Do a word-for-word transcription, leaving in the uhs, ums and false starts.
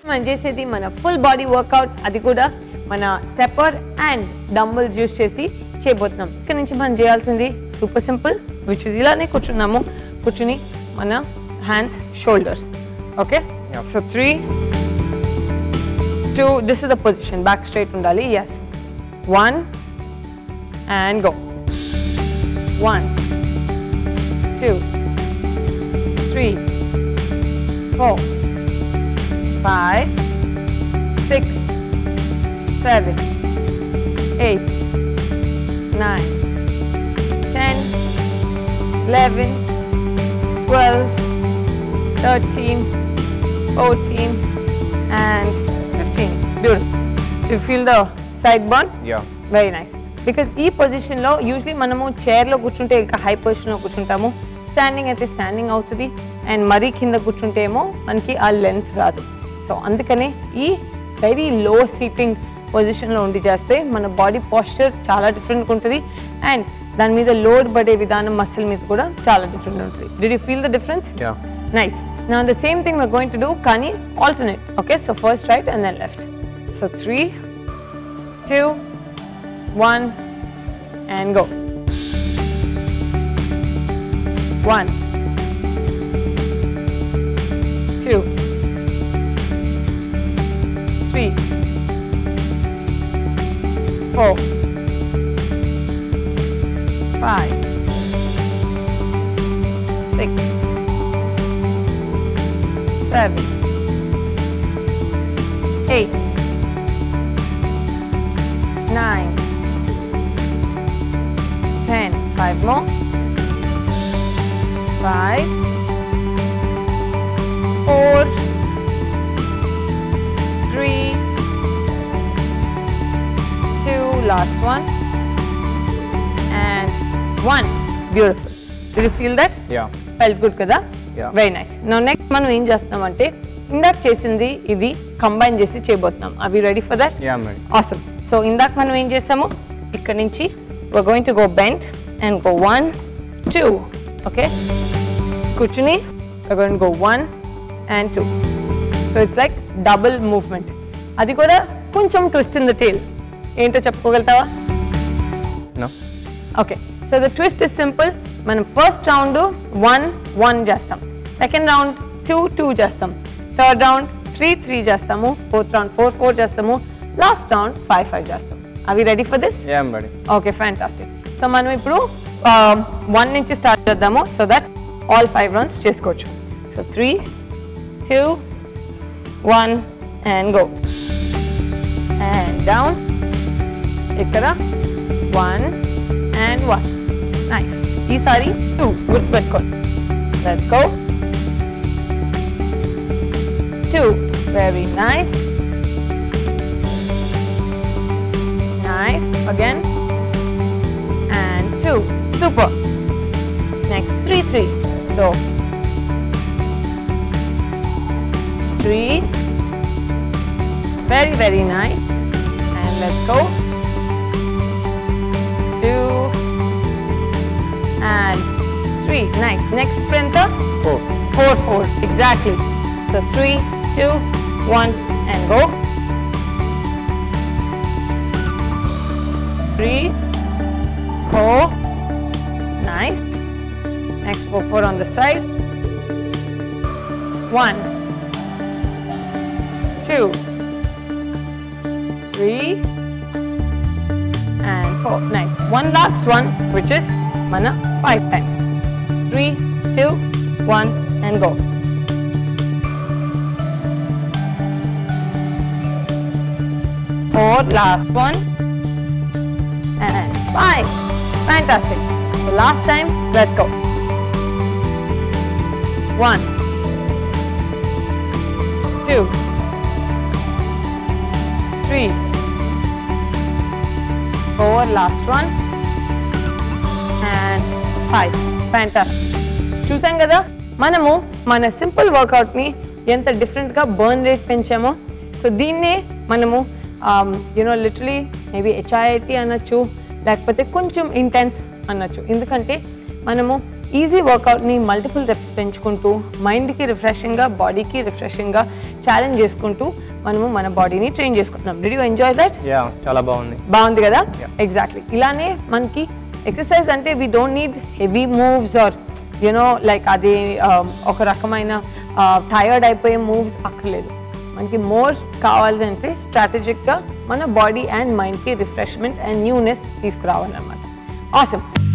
మనం చేసేది మన ఫుల్ బాడీ వర్కౌట్, అది కూడా మన స్టెప్పర్ అండ్ డంబుల్స్ యూస్ చేసి చేయబోతున్నాం. ఇక్కడ నుంచి మనం చేయాల్సింది సూపర్ సింపుల్, విచ్ ఇలానే కూర్చున్నాము. కూర్చుని మన hands shoulders. Okay, so three two, this is the position. Back straight ఉండాలి. Yes, one and go. One two three four five, six, seven, eight, nine, ten, eleven, twelve, thirteen, fourteen, and fifteen. Beautiful. So you feel the side burn? Yeah. Very nice. Because ee position lo usually manamu chair lo కూర్చుంటే ఇంకా high position lo కూర్చుంటాము. Standing అయితే standing అవుతుంది, and మరీ కింద కూర్చుంటే ఏమో మనకి ఆ లెంత్ రాదు. సో అందుకనే ఈ వెరీ లో సీటింగ్ పొజిషన్లో ఉండి చేస్తే మన బాడీ పాస్చర్ చాలా డిఫరెంట్గా ఉంటుంది, అండ్ దాని మీద లోడ్ పడే విధానం మసిల్ మీద కూడా చాలా డిఫరెంట్ ఉంటుంది. Did you feel the difference? Yeah. Nice. Now the same thing we're going to do, కానీ alternate. Okay, so first right and then left. So three, two, one, and go. One, two, three, four, five, six, seven, eight, nine, ten. Five more. Five, four, three, two, last one, and one. Beautiful. Did you feel that? Yeah. Felt good kada? Yeah. Very nice. Now next మనం ఏం చేస్తామంటే ఇందాక చేసింది ఇది combine చేసి చేయబోతున్నాం. Are we ready for that? Yeah, I'm ready. Awesome. So ఇందాక మనం ఏం చేసాము, ఇక్కడ నుంచి we're going to go bend and go one, two. Okay? కూర్చుని we're going to go one and two. So it's like double movement. అది కూడా కొంచెం twist in the tail. ఏంటో చెప్పుకోగలుగుతావా? No. Okay. So the twist is simple. మనం first round one one చేస్తాం, second round two two చేస్తాం, third round three three చేస్తాము, fourth round four four చేస్తాము, లాస్ట్ రౌండ్ five five చేస్తాం. Are we ready for this? Yeah, I'm ready. Okay, fantastic. So మనం ఇప్పుడు one నుంచి start చేద్దాము, so that all five rounds చేసుకోవచ్చు. So three, two, one, and go. And down. ఇక్కడ one and one. Nice. ఈసారి two గుర్తు పెట్టుకోండి. Let's go. Two. Very nice. Nice. Again. And two. Super. Next three three. So three, very very nice, and let's go. Two and three. Nice. Next sprinter. Four. Four four. Exactly. So three, two, one, and go. Three, four. Nice. Next four four on the side. One, two, three, and four. Nice. One last one, which is mana five times. Three, two, one, and go. Four, last one, and five. Fantastic. The last time, let's go. One, two, three, four, last one, and five. Fantastic. చూసాం కదా మనము మన simple వర్కౌట్ని ఎంత డిఫరెంట్గా burn rate పెంచామో. So దీన్నే మనము you know literally maybe HIIT అనొచ్చు, లేకపోతే కొంచెం ఇంటెన్స్ అనొచ్చు. ఎందుకంటే మనము ఈజీ వర్కౌట్ని మల్టిపుల్ రెప్స్ పెంచుకుంటూ మైండ్కి రిఫ్రెషింగ్గా బాడీకి రిఫ్రెషింగ్గా ఛాలెంజ్ చేసుకుంటూ మనము మన బాడీని ట్రైన్ చేసుకుంటున్నాం. Did you enjoy that? Yeah చాలా బాగుంది. బాగుంది కదా? ఎగ్జాక్ట్లీ. ఇలానే మనకి ఎక్సర్సైజ్ అంటే we don't need heavy moves or you know like అది ఒక రకమైన టైర్డ్ అయిపోయే మూవ్స్ అక్కర్లేదు. మనకి మోర్ కావాలి అంటే స్ట్రాటజిక్గా మన బాడీ అండ్ మైండ్కి రిఫ్రెష్మెంట్ అండ్ న్యూనెస్ తీసుకురావాలన్నమాట. ఆసమ్.